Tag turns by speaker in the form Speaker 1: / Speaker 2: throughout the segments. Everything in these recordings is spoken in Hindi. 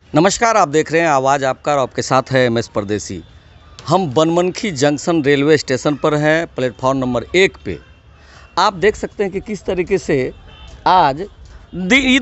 Speaker 1: नमस्कार, आप देख रहे हैं आवाज़ आपका और आपके साथ है एमएस परदेसी। हम बनमनखी जंक्शन रेलवे स्टेशन पर हैं, प्लेटफॉर्म नंबर 1 पे। आप देख सकते हैं कि किस तरीके से आज ये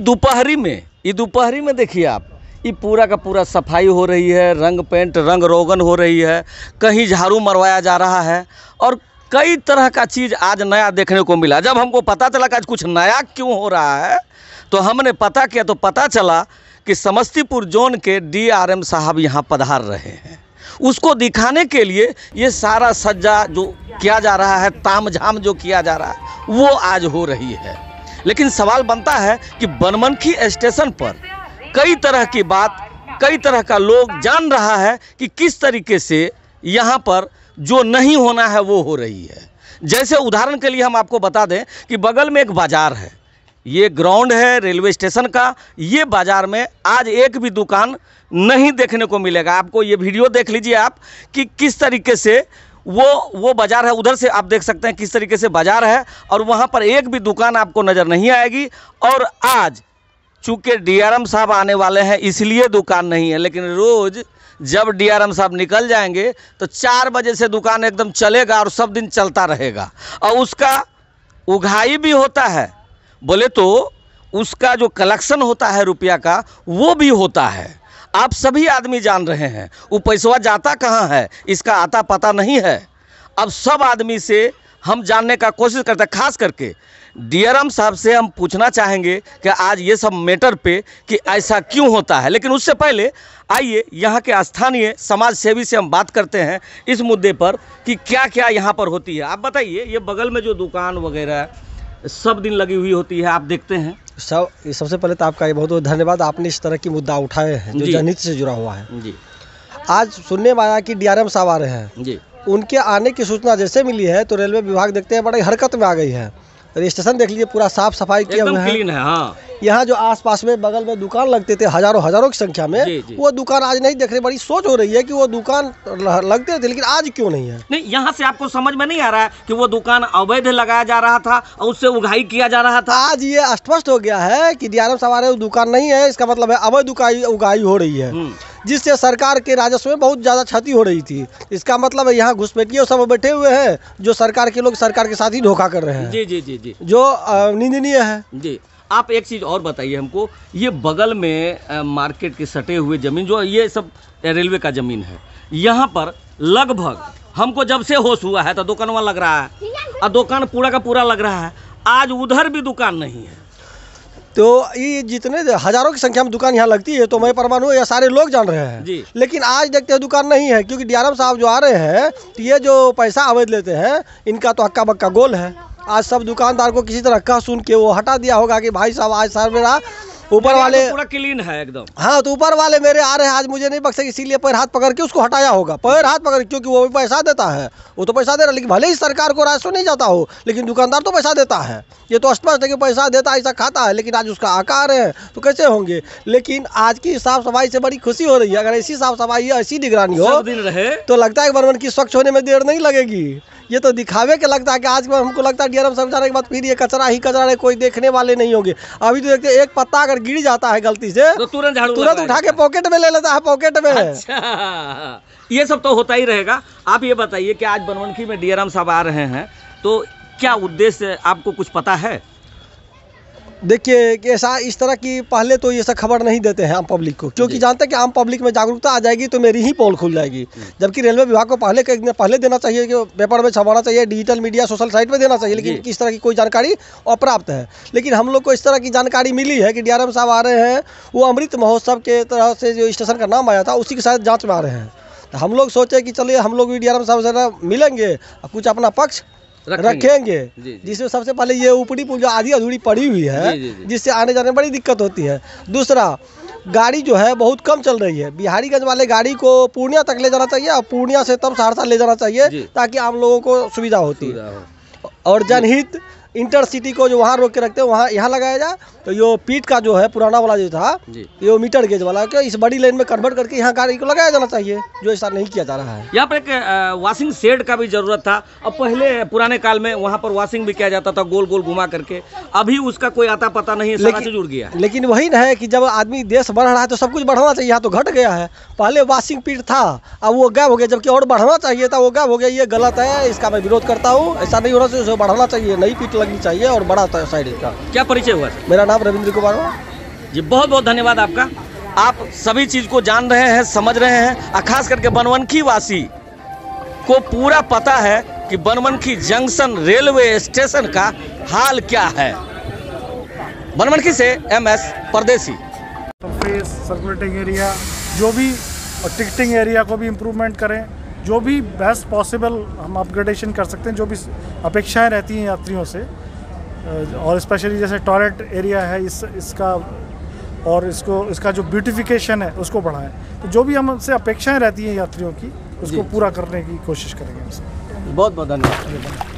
Speaker 1: दोपहरी में देखिए आप, ये पूरा का पूरा सफाई हो रही है, रंग पेंट रंग रोगन हो रही है, कहीं झाड़ू मरवाया जा रहा है और कई तरह का चीज़ आज नया देखने को मिला। जब हमको पता चला कि आज कुछ नया क्यों हो रहा है तो हमने पता किया तो पता चला कि समस्तीपुर जोन के डीआरएम साहब यहाँ पधार रहे हैं। उसको दिखाने के लिए ये सारा सज्जा जो किया जा रहा है, तामझाम जो किया जा रहा है, वो आज हो रही है। लेकिन सवाल बनता है कि बनमनखी स्टेशन पर कई तरह की बात, कई तरह का लोग जान रहा है कि किस तरीके से यहाँ पर जो नहीं होना है वो हो रही है। जैसे उदाहरण के लिए हम आपको बता दें कि बगल में एक बाज़ार है, ये ग्राउंड है रेलवे स्टेशन का। ये बाज़ार में आज एक भी दुकान नहीं देखने को मिलेगा। आपको ये वीडियो देख लीजिए आप कि किस तरीके से वो बाज़ार है। उधर से आप देख सकते हैं किस तरीके से बाज़ार है और वहाँ पर एक भी दुकान आपको नज़र नहीं आएगी। और आज चूँकि डीआरएम साहब आने वाले हैं इसलिए दुकान नहीं है, लेकिन रोज़ जब डीआरएम साहब निकल जाएंगे तो 4 बजे से दुकान एकदम चलेगा और सब दिन चलता रहेगा। और उसका उघाई भी होता है, बोले तो उसका जो कलेक्शन होता है रुपया का वो भी होता है। आप सभी आदमी जान रहे हैं वो पैसा जाता कहाँ है, इसका आता पता नहीं है। अब सब आदमी से हम जानने का कोशिश करते हैं, खास करके डीआरएम साहब से हम पूछना चाहेंगे कि आज ये सब मैटर पे कि ऐसा क्यों होता है। लेकिन उससे पहले आइए यहाँ के स्थानीय समाज सेवी से हम बात करते हैं इस मुद्दे पर कि क्या क्या यहाँ पर होती है। आप बताइए, ये बगल में जो दुकान वगैरह सब दिन लगी हुई होती है, आप देखते हैं
Speaker 2: सबसे पहले तो आपका ये बहुत बहुत धन्यवाद, आपने इस तरह की मुद्दा उठाए हैं जो जनहित से जुड़ा हुआ है
Speaker 1: जी।
Speaker 2: आज सुनने में आया कि डीआरएम साहब आ रहे हैं
Speaker 1: जी।
Speaker 2: उनके आने की सूचना जैसे मिली है तो रेलवे विभाग देखते हैं बड़ी हरकत में आ गई है। स्टेशन देख लीजिए, पूरा साफ सफाई किया हुआ है,
Speaker 1: क्लीन है। हाँ,
Speaker 2: यहाँ जो आसपास में बगल में दुकान लगते थे हजारों की संख्या में,
Speaker 1: जी, जी।
Speaker 2: वो दुकान आज नहीं देख रहे। बड़ी सोच हो रही है कि वो दुकान लगते थे लेकिन आज क्यों नहीं है।
Speaker 1: नहीं, यहाँ से आपको समझ में नहीं आ रहा है कि वो दुकान अवैध लगाया जा रहा था और उससे उगाही किया जा रहा था।
Speaker 2: आज ये स्पष्ट हो गया है कि डीआरएम साहब आ रहे हैं, दुकान नहीं है, इसका मतलब है अवैध उगाही हो रही है, जिससे सरकार के राजस्व में बहुत ज़्यादा क्षति हो रही थी। इसका मतलब है यहाँ घुसपैठिए सब बैठे हुए हैं जो सरकार के लोग सरकार के साथ ही धोखा कर रहे हैं।
Speaker 1: जी जी जी जी, जो
Speaker 2: निंदनीय है।
Speaker 1: जी, आप एक चीज़ और बताइए हमको, ये बगल में मार्केट के सटे हुए ज़मीन जो ये सब रेलवे का ज़मीन है, यहाँ पर लगभग हमको जब से होश हुआ है तो दुकान वहाँ लग रहा है और दुकान पूरा का पूरा लग रहा है। आज उधर भी दुकान नहीं है।
Speaker 2: तो ये जितने हजारों की संख्या में दुकान यहाँ लगती है तो मैं प्रमाण हूँ, ये सारे लोग जान रहे हैं
Speaker 1: जी।
Speaker 2: लेकिन आज देखते हैं दुकान नहीं है, क्योंकि डीआरएम साहब जो आ रहे हैं तो ये जो पैसा अवैध लेते हैं इनका तो हक्का बक्का गोल है। आज सब दुकानदार को किसी तरह कह सुन के वो हटा दिया होगा कि भाई साहब आज सर मेरा ऊपर वाले
Speaker 1: तो पूरा क्लीन है एकदम।
Speaker 2: हाँ, तो ऊपर वाले मेरे आ रहे हैं, आज मुझे नहीं बख्शेंगे, इसीलिए पैर हाथ पकड़ के उसको हटाया होगा। पैर हाथ पकड़, क्योंकि वो भी पैसा देता है, वो तो पैसा दे रहा है, लेकिन भले ही सरकार को राजस्व नहीं जाता हो लेकिन दुकानदार तो पैसा देता है। ये तो स्पष्ट है कि पैसा देता है, ऐसा खाता है, लेकिन आज उसका आकार है तो कैसे होंगे। लेकिन आज की साफ सफाई से बड़ी खुशी हो रही है। अगर ऐसी साफ सफाई ऐसी निगरानी हो
Speaker 1: दिन रहे तो
Speaker 2: लगता है बनमनखी स्वच्छ होने में देर नहीं लगेगी। ये तो दिखावे के लगता है कि आज हमको लगता है डीआरएम साहब जाने के बाद फिर ये कचरा ही कचरा रहे, कोई देखने वाले नहीं होंगे। अभी तो देखते एक पत्ता अगर गिर जाता है गलती से तो तुरंत उठा के पॉकेट में ले लेता है, पॉकेट में।
Speaker 1: अच्छा, ये सब तो होता ही रहेगा। आप ये बताइए कि आज बनमनखी में डीआरएम साहब आ रहे हैं तो क्या उद्देश्य आपको कुछ पता है?
Speaker 2: देखिए कि ऐसा इस तरह की पहले तो ये सब खबर नहीं देते हैं आम पब्लिक को, क्योंकि जानते हैं कि आम पब्लिक में जागरूकता आ जाएगी तो मेरी ही पोल खुल जाएगी। जबकि रेलवे विभाग को पहले देना चाहिए कि पेपर में छपाना चाहिए, डिजिटल मीडिया सोशल साइट पे देना चाहिए, लेकिन इस तरह की कोई जानकारी अप्राप्त है। लेकिन हम लोग को इस तरह की जानकारी मिली है कि डीआरएम साहब आ रहे हैं, वो अमृत महोत्सव के तरह से जो स्टेशन का नाम आया था उसी के साथ जाँच में आ रहे हैं। तो हम लोग सोचे कि चलिए हम लोग भी डीआरएम साहब से मिलेंगे और कुछ अपना पक्ष रखेंगे। जिसमें सबसे पहले ये ऊपरी पुल जो आधी अधूरी पड़ी हुई है जिससे आने जाने में बड़ी दिक्कत होती है। दूसरा, गाड़ी जो है बहुत कम चल रही है। बिहारीगंज वाले गाड़ी को पूर्णिया तक ले जाना चाहिए और पूर्णिया से तब सहरसा ले जाना चाहिए ताकि आम लोगों को सुविधा होती है। और जनहित इंटरसिटी को जो वहाँ रोक के रखते हैं वहाँ यहाँ लगाया जाए, तो ये पीट का जो है पुराना वाला जो था ये मीटर गेज वाला कि इस बड़ी लाइन में कन्वर्ट करके यहाँ गाड़ी को लगाया जाना चाहिए, जो ऐसा नहीं किया जा रहा है।
Speaker 1: यहाँ पर एक वॉशिंग शेड का भी जरूरत था। अब पहले पुराने काल में वहाँ पर वॉशिंग भी किया जाता था गोल गोल घुमा करके, अभी उसका कोई आता पता नहीं है, सारा चीज जुड़ गया है।
Speaker 2: लेकिन वही ना है कि जब आदमी देश बढ़ रहा है तो सब कुछ बढ़ाना चाहिए, यहाँ तो घट गया है। पहले वॉशिंग पीट था, अब वो गायब हो गया, जबकि और बढ़ाना चाहिए था वो गायब हो गया। ये गलत है, इसका मैं विरोध करता हूँ। ऐसा नहीं होना चाहिए, बढ़ाना चाहिए, नई पीट लगनी चाहिए और बड़ा साइड का।
Speaker 1: क्या परिचय हुआ?
Speaker 2: मेरा नाम रविंद्र कुमार है
Speaker 1: जी। बहुत बहुत धन्यवाद आपका। आप सभी चीज को जान रहे हैं, समझ रहे हैं, और खास करके बनमनखी वासी को पूरा पता है कि बनमनखी जंक्शन रेलवे स्टेशन का हाल क्या है। बनमनखी से MS परदेसी।
Speaker 3: सरफेस सर्कुलेटिंग एरिया जो भी, और टिकटिंग एरिया को भी इम्प्रूवमेंट करें, जो भी बेस्ट पॉसिबल हम अपग्रेडेशन कर सकते हैं, जो भी अपेक्षाएं रहती हैं यात्रियों से, और स्पेशली जैसे टॉयलेट एरिया है इसका, और इसका जो ब्यूटिफिकेशन है उसको बढ़ाएं। तो जो भी हमसे अपेक्षाएं रहती हैं यात्रियों की, उसको पूरा करने की कोशिश करेंगे।
Speaker 1: बहुत बहुत धन्यवाद।